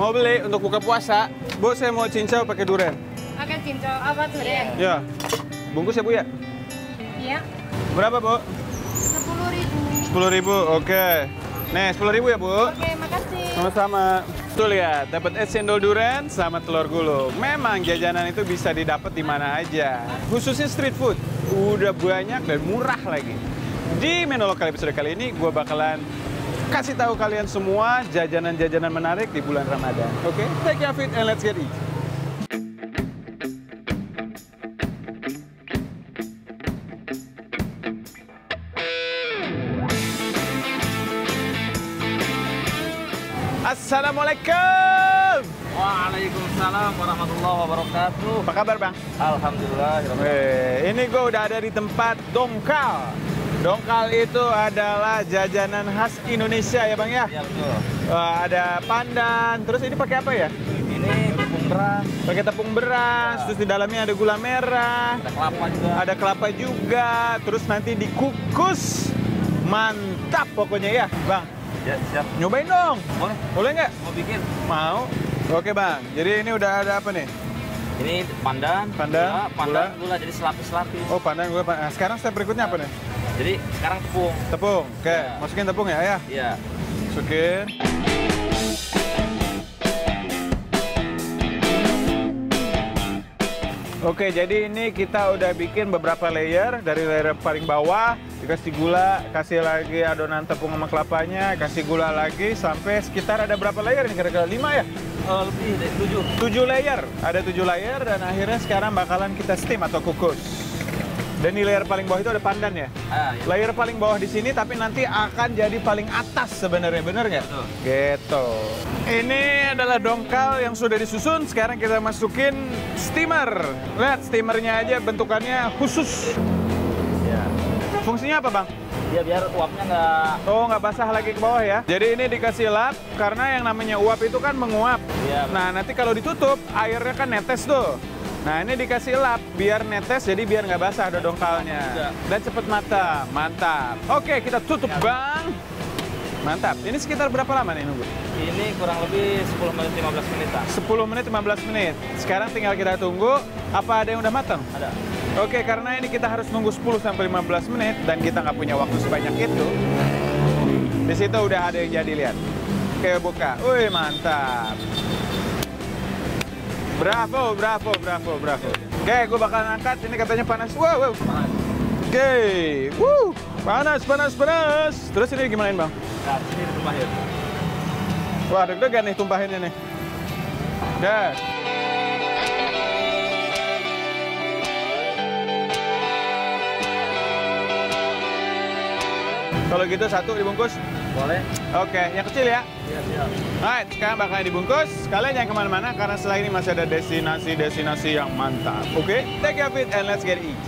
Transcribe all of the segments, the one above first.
Mau beli untuk buka puasa. Bu, saya mau cincau pakai durian. Pakai cincau apa durian? Ya. Bungkus ya, Bu ya? Iya. Berapa, Bu? 10.000. 10.000, oke. Nih, 10.000 ya, Bu? Oke, makasih. Sama-sama. Tuh lihat, dapat es cendol durian sama telur gulung. Memang jajanan itu bisa didapat di mana aja. Khususnya street food. Udah banyak dan murah lagi. Di menu lokal episode kali ini, gue bakalan kasih tahu kalian semua jajanan-jajanan menarik di bulan Ramadan. Oke? Take your fit and let's get it. Assalamualaikum. Waalaikumsalam warahmatullahi wabarakatuh. Apa kabar, Bang? Alhamdulillah. Ini gue udah ada di tempat dongkal. Dongkal itu adalah jajanan khas Indonesia ya, Bang ya? Iya, betul. Ada pandan, terus ini pakai apa ya? Ini tepung beras, Pakai tepung beras, terus di dalamnya ada gula merah, ada kelapa juga. ada kelapa juga, terus nanti dikukus. Mantap pokoknya ya, Bang. Ya, siap. Nyobain dong. Boleh? Boleh nggak? Mau bikin? Mau. Oke, Bang. Jadi ini udah ada apa nih? Ini pandan, gula, jadi selapis-selapis. Oh, pandan gula. Nah, sekarang step berikutnya apa nih? Jadi sekarang tepung. Tepung. Oke, Ya. masukin tepung ya, ya. Iya. Masukin. Oke, jadi ini kita udah bikin beberapa layer. Dari layer paling bawah, dikasih gula, kasih lagi adonan tepung sama kelapanya, kasih gula lagi, sampai sekitar ada berapa layer ini? Kira-kira 5 ya? Lebih dari 7. 7 layer. Ada 7 layer, dan akhirnya sekarang bakalan kita steam atau kukus. Dan di layer paling bawah itu ada pandan ya? Ah, iya. Layer paling bawah di sini, tapi nanti akan jadi paling atas sebenarnya, bener nggak? Betul. Gitu. Ini adalah dongkal yang sudah disusun. Sekarang kita masukin steamer. Lihat steamernya aja bentukannya khusus. Ya. Fungsinya apa, Bang? Ya biar uapnya nggak. Oh, nggak basah lagi ke bawah ya? Jadi ini dikasih lap karena yang namanya uap itu kan menguap. Iya. Nah, nanti kalau ditutup, airnya kan netes tuh. Nah, ini dikasih lap biar netes, jadi biar nggak basah ada dongkalnya. Juga. Dan cepet matang. Mantap. Oke, kita tutup, Bang. Mantap. Ini sekitar berapa lama nih nunggu? Ini kurang lebih 10 menit 15 menitan. 10 menit, 15 menit. Sekarang tinggal kita tunggu. Apa ada yang udah matang? Ada. Oke, karena ini kita harus nunggu 10-15 menit dan kita nggak punya waktu sebanyak itu. Di situ udah ada yang jadi, lihat. Oke, buka. Wih, mantap. Bravo, bravo, bravo, bravo. Oke, gue bakal angkat. Ini katanya panas. Wow, wow. Oke, panas, panas, panas. Terus ini gimanain, Bang? Nah, sini ditumpahin. Wah, deg-degan nih tumpahinnya nih. Dah. Kalau gitu satu dibungkus. Boleh? Oke, yang kecil ya. Iya, siap. Alright, sekarang bakalan dibungkus. Kalian jangan kemana-mana karena setelah ini masih ada destinasi-destinasi yang mantap. Oke, take your fit and let's get eat.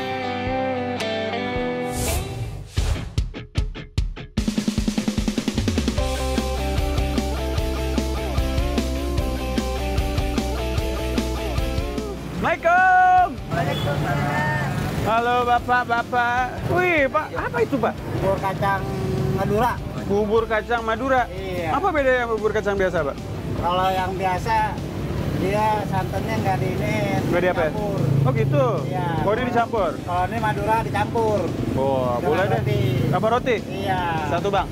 Assalamualaikum. Waalaikumsalam. Halo Bapak-bapak. Wih, Pak, apa itu, Pak? Bubur kacang Madura. Bubur kacang Madura. Iya. Apa bedanya bubur kacang biasa, Pak? Kalau yang biasa dia santannya nggak di ini, Nggak di apa ya? dicampur. Oh gitu? Iya. Oh, ini dicampur? Kalau ini Madura dicampur. Oh, Dengan boleh deh. roti. Apa roti? Iya. Satu, Bang.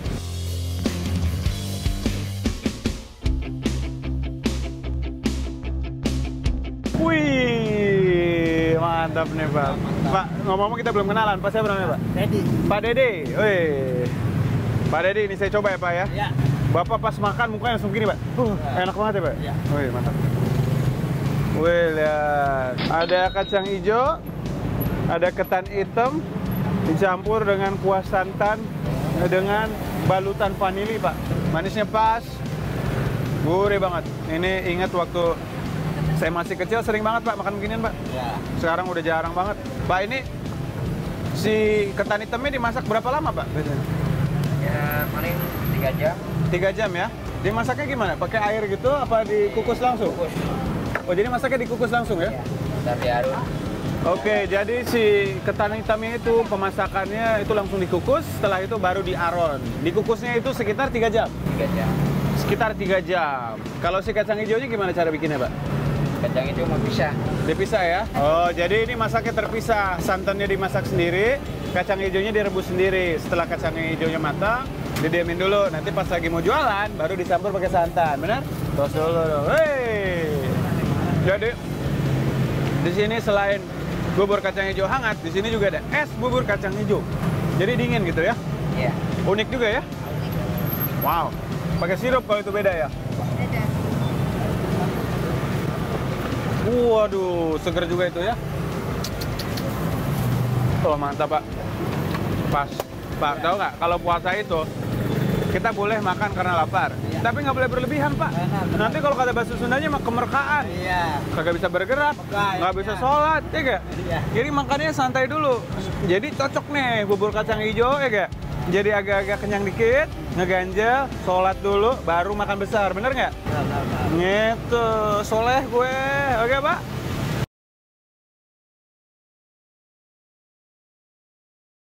Wih, mantap nih, Pak. Pak, ngomong-ngomong kita belum kenalan. Pak, siapa namanya, Pak? Jadi. Pak Dede. Wih. Pak Dede, ini saya coba ya, Pak ya. Iya. Bapak pas makan mukanya langsung gini, Pak. Enak banget ya, Pak? Iya. Wih, mantap. Wih, lihat. Ada kacang hijau, ada ketan hitam, dicampur dengan kuah santan, dengan balutan vanili, Pak. Manisnya pas, gurih banget. Ini ingat waktu saya masih kecil sering banget, Pak, makan beginian, Pak. Iya. Sekarang udah jarang banget. Pak, ini si ketan hitamnya dimasak berapa lama, Pak? Ya paling 3 jam. 3 jam ya? Dimasaknya gimana? Pakai air gitu apa dikukus langsung? Kukus. Oh, jadi masaknya dikukus langsung ya? Iya. Dari arus. Oke, jadi si ketan hitamnya itu pemasakannya itu langsung dikukus, setelah itu baru diaron. Dikukusnya itu sekitar 3 jam. 3 jam. Sekitar 3 jam. Kalau si kacang hijaunya gimana cara bikinnya, Pak? Kacang hijau mau pisah. Dipisah ya? Oh, jadi ini masaknya terpisah. Santannya dimasak sendiri, kacang hijaunya direbus sendiri. Setelah kacang hijaunya matang, didiamin dulu. Nanti pas lagi mau jualan, baru dicampur pakai santan. Benar? Tos dulu dong. Hey! Jadi, di sini selain bubur kacang hijau hangat, di sini juga ada es bubur kacang hijau. Jadi dingin gitu ya? Iya. Unik juga ya? Wow. Pakai sirup kalau itu beda ya? Ada. Waduh, seger juga itu ya. Oh, mantap, Pak. Pas. Pak, tahu nggak? Kalau puasa itu, kita boleh makan karena lapar. Iya. Tapi nggak boleh berlebihan, Pak. Benar. Nanti kalau kata bahasa Sundanya mah kemerkaan. Iya. Kagak bisa bergerak, Megah, nggak iya. bisa sholat, ya gak? Iya. Jadi makannya santai dulu. Jadi cocok nih bubur kacang hijau, ya gak? Jadi agak-agak kenyang dikit, ngeganjel, sholat dulu, baru makan besar, bener nggak? Benar. Gitu, soleh gue. Oke, Pak?